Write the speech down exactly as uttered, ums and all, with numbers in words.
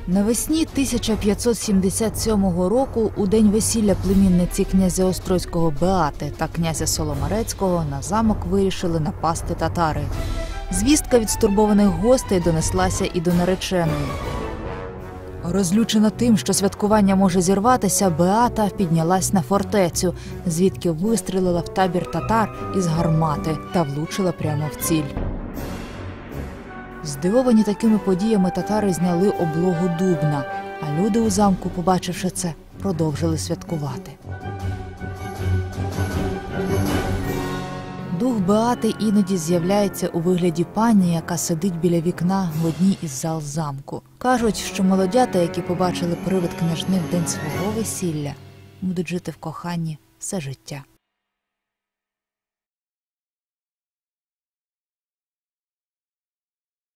Навесні тисяча п'ятсот сімдесят сьомого року, у день весілля племінниці князя Острозького Беати та князя Соломарецького, на замок вирішили напасти татари. Звістка від стурбованих гостей донеслася і до нареченої. Розлючена тим, що святкування може зірватися, Беата піднялась на фортецю, звідки вистрілила в табір татар із гармати та влучила прямо в ціль. Здивовані такими подіями, татари зняли облогу Дубна, а люди у замку, побачивши це, продовжили святкувати. Дух Беати іноді з'являється у вигляді пані, яка сидить біля вікна в одній із зал замку. Кажуть, що молодята, які побачили привид княжни в день свого весілля, будуть жити в коханні все життя.